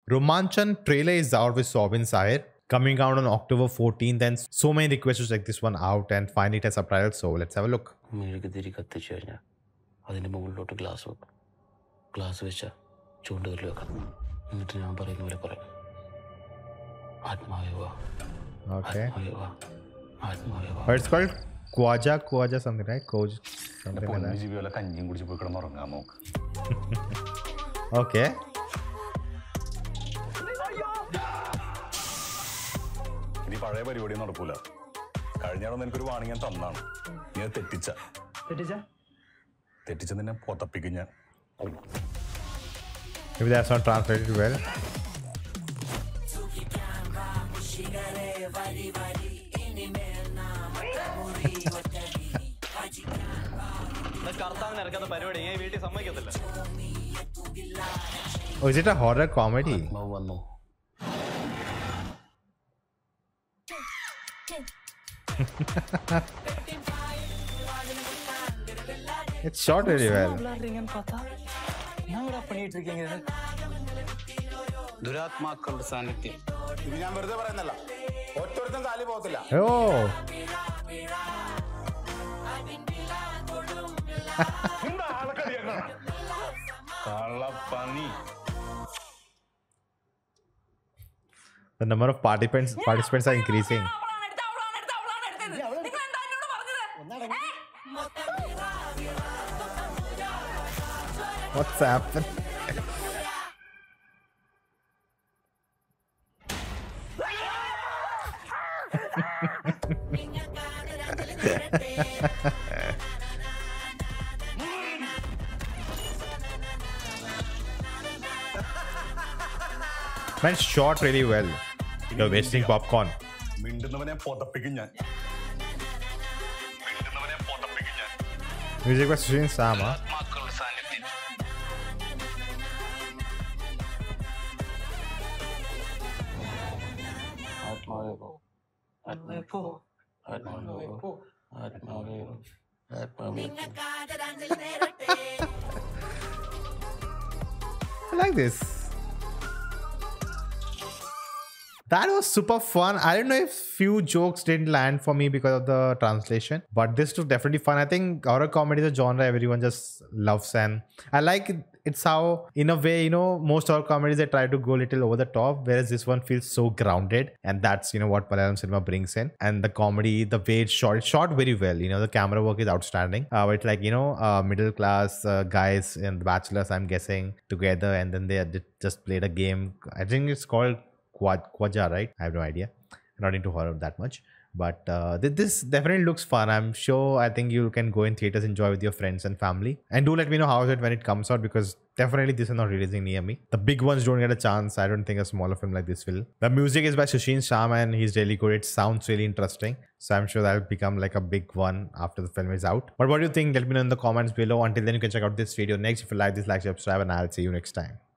Romanchan trailer is out with Sobin Sahir. Coming out on October 14th, and so many requests to check this one out and find it as subtitles. So let's have a look. Okay. But it's called Kwaja something, right? Something like that. Okay. Maybe that's not translated well. Oh, is it a horror comedy? It's shot really well. Oh. The number of participants are increasing. What's happened? Man, shot really well. You're wasting popcorn. Music was Susheen Sam, huh? I like this. That was super fun. I don't know if few jokes didn't land for me because of the translation, but this was definitely fun. I think horror comedy is a genre everyone just loves, and I like it. It's how, in a way, you know, most horror comedies, they try to go a little over the top, whereas this one feels so grounded, and that's, you know, what Malayalam cinema brings in. And the comedy, the way it's shot very well. You know, the camera work is outstanding. It's like, you know, middle class guys and bachelors, I'm guessing, together, and then they just played a game. I think it's called Kwaja, right? I have no idea. I'm not into horror that much, but this definitely looks fun. I'm sure. I think you can go in theaters, enjoy with your friends and family, and do let me know how is it when it comes out, because definitely this is not releasing near me. The big ones don't get a chance. I don't think a smaller film like this will. The music is by Susheen Sham, and he's really good. It sounds really interesting, so I'm sure that'll become like a big one after the film is out. But what do you think? Let me know in the comments below. Until then, you can check out this video next. If you like this, like, subscribe, and I'll see you next time.